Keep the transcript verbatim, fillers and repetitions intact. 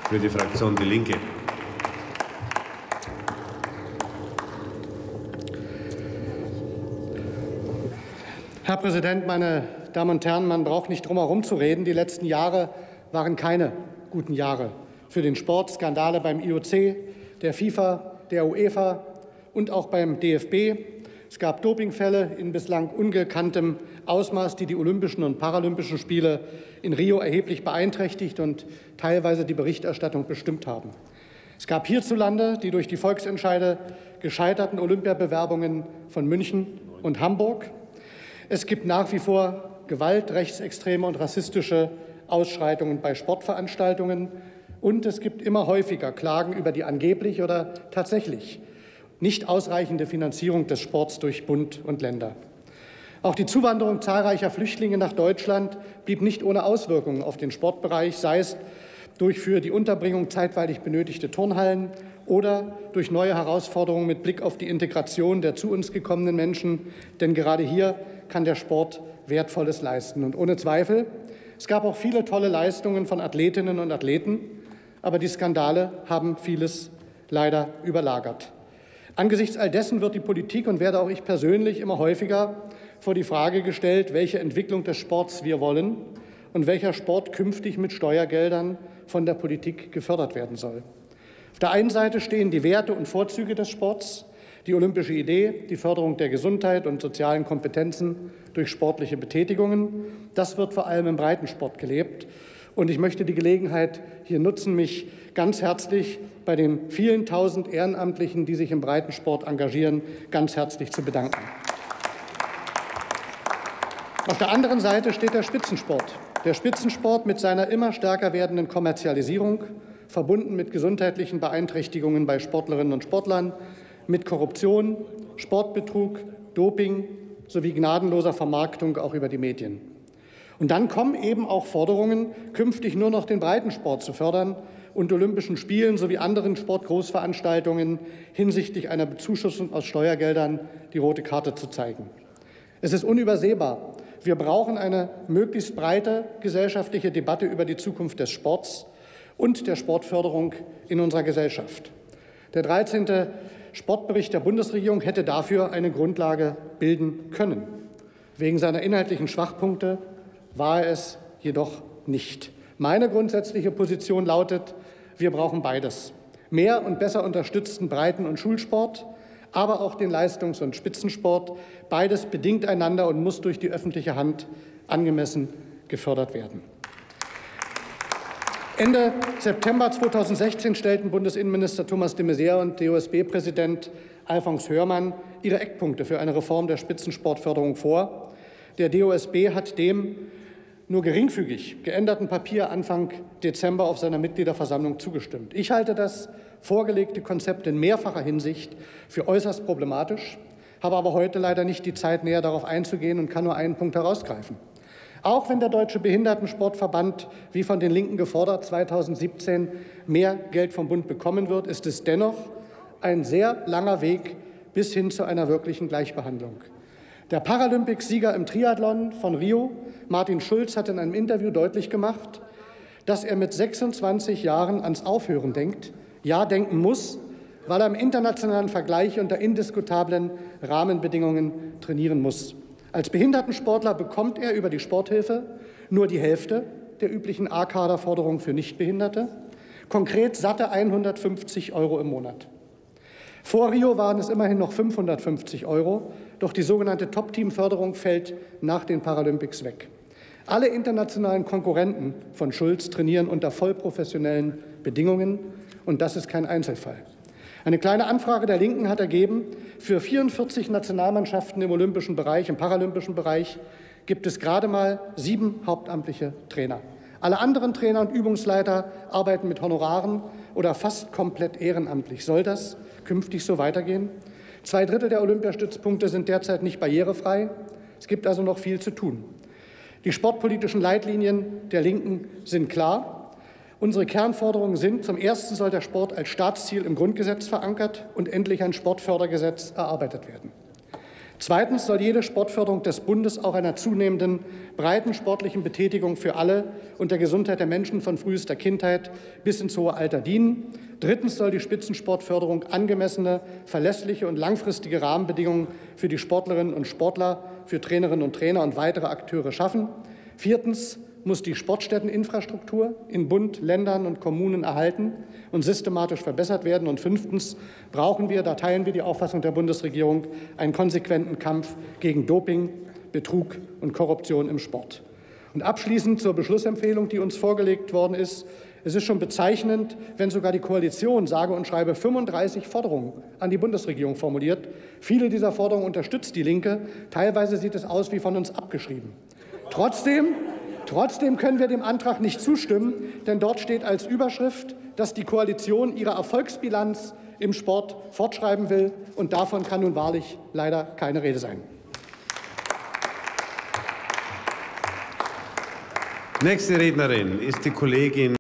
Für die Fraktion Die Linke. Herr Präsident, meine Damen und Herren! Man braucht nicht drum herum zu reden. Die letzten Jahre waren keine guten Jahre für den Sport. Skandale beim I O C, der FIFA, der UEFA und auch beim D F B. Es gab Dopingfälle in bislang ungekanntem Ausmaß, die die Olympischen und Paralympischen Spiele in Rio erheblich beeinträchtigt und teilweise die Berichterstattung bestimmt haben. Es gab hierzulande die durch die Volksentscheide gescheiterten Olympiabewerbungen von München und Hamburg. Es gibt nach wie vor Gewalt, rechtsextreme und rassistische Ausschreitungen bei Sportveranstaltungen. Und es gibt immer häufiger Klagen über die angeblich oder tatsächlich nicht ausreichende Finanzierung des Sports durch Bund und Länder. Auch die Zuwanderung zahlreicher Flüchtlinge nach Deutschland blieb nicht ohne Auswirkungen auf den Sportbereich, sei es durch für die Unterbringung zeitweilig benötigte Turnhallen oder durch neue Herausforderungen mit Blick auf die Integration der zu uns gekommenen Menschen. Denn gerade hier kann der Sport Wertvolles leisten. Und ohne Zweifel, es gab auch viele tolle Leistungen von Athletinnen und Athleten, aber die Skandale haben vieles leider überlagert. Angesichts all dessen wird die Politik und werde auch ich persönlich immer häufiger vor die Frage gestellt, welche Entwicklung des Sports wir wollen und welcher Sport künftig mit Steuergeldern von der Politik gefördert werden soll. Auf der einen Seite stehen die Werte und Vorzüge des Sports, die olympische Idee, die Förderung der Gesundheit und sozialen Kompetenzen durch sportliche Betätigungen. Das wird vor allem im Breitensport gelebt. Und ich möchte die Gelegenheit hier nutzen, mich ganz herzlich bei den vielen tausend Ehrenamtlichen, die sich im Breitensport engagieren, ganz herzlich zu bedanken. Auf der anderen Seite steht der Spitzensport. Der Spitzensport mit seiner immer stärker werdenden Kommerzialisierung, verbunden mit gesundheitlichen Beeinträchtigungen bei Sportlerinnen und Sportlern, mit Korruption, Sportbetrug, Doping sowie gnadenloser Vermarktung auch über die Medien. Und dann kommen eben auch Forderungen, künftig nur noch den Breitensport zu fördern und Olympischen Spielen sowie anderen Sportgroßveranstaltungen hinsichtlich einer Bezuschussung aus Steuergeldern die rote Karte zu zeigen. Es ist unübersehbar. Wir brauchen eine möglichst breite gesellschaftliche Debatte über die Zukunft des Sports und der Sportförderung in unserer Gesellschaft. Der dreizehnte Sportbericht der Bundesregierung hätte dafür eine Grundlage bilden können. Wegen seiner inhaltlichen Schwachpunkte war er es jedoch nicht. Meine grundsätzliche Position lautet, wir brauchen beides. Mehr und besser unterstützten Breiten- und Schulsport, aber auch den Leistungs- und Spitzensport. Beides bedingt einander und muss durch die öffentliche Hand angemessen gefördert werden. Ende September zweitausendsechzehn stellten Bundesinnenminister Thomas de Maizière und D O S B-Präsident Alfons Hörmann ihre Eckpunkte für eine Reform der Spitzensportförderung vor. Der D O S B hat dem nur geringfügig geänderten Papier Anfang Dezember auf seiner Mitgliederversammlung zugestimmt. Ich halte das vorgelegte Konzept in mehrfacher Hinsicht für äußerst problematisch, habe aber heute leider nicht die Zeit, näher darauf einzugehen und kann nur einen Punkt herausgreifen. Auch wenn der Deutsche Behindertensportverband, wie von den Linken gefordert, zweitausendsiebzehn mehr Geld vom Bund bekommen wird, ist es dennoch ein sehr langer Weg bis hin zu einer wirklichen Gleichbehandlung. Der Paralympicsieger im Triathlon von Rio, Martin Schulz, hat in einem Interview deutlich gemacht, dass er mit sechsundzwanzig Jahren ans Aufhören denkt, ja denken muss, weil er im internationalen Vergleich unter indiskutablen Rahmenbedingungen trainieren muss. Als Behindertensportler bekommt er über die Sporthilfe nur die Hälfte der üblichen A-Kader-Forderung für Nichtbehinderte, konkret satte hundertfünfzig Euro im Monat. Vor Rio waren es immerhin noch fünfhundertfünfzig Euro, doch die sogenannte Top-Team-Förderung fällt nach den Paralympics weg. Alle internationalen Konkurrenten von Schulz trainieren unter vollprofessionellen Bedingungen, und das ist kein Einzelfall. Eine kleine Anfrage der Linken hat ergeben, für vierundvierzig Nationalmannschaften im olympischen Bereich, im paralympischen Bereich gibt es gerade mal sieben hauptamtliche Trainer. Alle anderen Trainer und Übungsleiter arbeiten mit Honoraren oder fast komplett ehrenamtlich. Soll das künftig so weitergehen? Zwei Drittel der Olympiastützpunkte sind derzeit nicht barrierefrei. Es gibt also noch viel zu tun. Die sportpolitischen Leitlinien der Linken sind klar. Unsere Kernforderungen sind: Zum Ersten soll der Sport als Staatsziel im Grundgesetz verankert und endlich ein Sportfördergesetz erarbeitet werden. Zweitens soll jede Sportförderung des Bundes auch einer zunehmenden breiten sportlichen Betätigung für alle und der Gesundheit der Menschen von frühester Kindheit bis ins hohe Alter dienen. Drittens soll die Spitzensportförderung angemessene, verlässliche und langfristige Rahmenbedingungen für die Sportlerinnen und Sportler, für Trainerinnen und Trainer und weitere Akteure schaffen. Viertens muss die Sportstätteninfrastruktur in Bund, Ländern und Kommunen erhalten und systematisch verbessert werden. Und fünftens brauchen wir, da teilen wir die Auffassung der Bundesregierung, einen konsequenten Kampf gegen Doping, Betrug und Korruption im Sport. Und abschließend zur Beschlussempfehlung, die uns vorgelegt worden ist. Es ist schon bezeichnend, wenn sogar die Koalition sage und schreibe fünfunddreißig Forderungen an die Bundesregierung formuliert. Viele dieser Forderungen unterstützt die Linke. Teilweise sieht es aus wie von uns abgeschrieben. Trotzdem Trotzdem können wir dem Antrag nicht zustimmen, denn dort steht als Überschrift, dass die Koalition ihre Erfolgsbilanz im Sport fortschreiben will. Und davon kann nun wahrlich leider keine Rede sein. Nächste Rednerin ist die Kollegin